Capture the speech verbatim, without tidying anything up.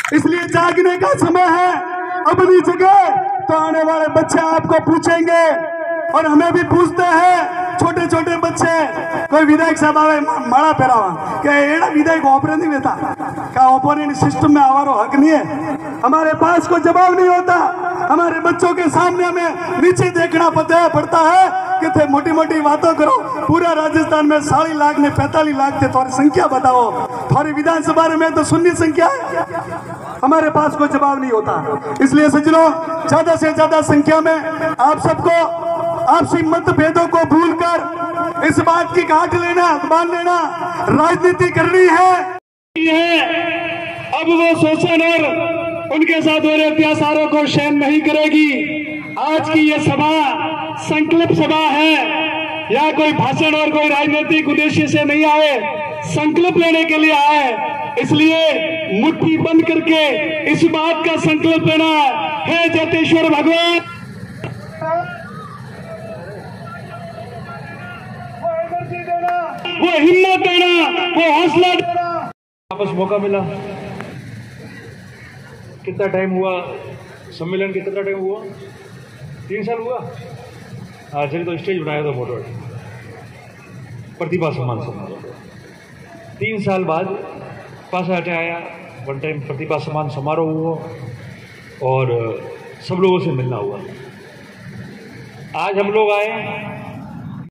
इसलिए जागने का समय है। अपनी जगह तो आने वाले बच्चे आपको पूछेंगे और हमें भी पूछते हैं। छोटे छोटे बच्चे, कोई विधायक साहब आवे माड़ा पहरावा क्या एड़ा विधायक ऑपरे नहीं देता क्या ओपोनेंट सिस्टम में हमारा हक नहीं है। हमारे पास कोई जवाब नहीं होता। हमारे बच्चों के सामने हमें नीचे देखना पड़ता है कि थे मोटी मोटी बातों करो। पूरा राजस्थान में साढ़े लाख ने पैंतालीस लाख थे, थोड़ी संख्या बताओ। थोड़ी विधानसभा में तो शून्य संख्या है। हमारे पास कोई जवाब नहीं होता। इसलिए सज्जनों, ज्यादा से ज्यादा संख्या में आप सबको आपसी मतभेदों को भूलकर इस बात की गांठ लेना, मान लेना, राजनीति करनी है। अब वो शोषण और उनके साथ हो रहे अत्याचारों को सहन नहीं करेगी। आज की ये सभा संकल्प सभा है, या कोई भाषण और कोई राजनीतिक उद्देश्य से नहीं आए, संकल्प लेने के लिए आए। इसलिए मुट्ठी बंद करके इस बात का संकल्प लेना है, जतेश्वर भगवान वो हिम्मत देना, वो हौसला देना। वापस मौका मिला। कितना टाइम हुआ सम्मेलन, कितना टाइम हुआ? तीन साल हुआ। आज तो स्टेज बनाया था फोटो प्रतिभा सम्मान समारोह। तीन साल बाद पास हटे आया, वन टाइम प्रतिभा सम्मान समारोह हुआ और सब लोगों से मिलना हुआ। आज हम लोग आए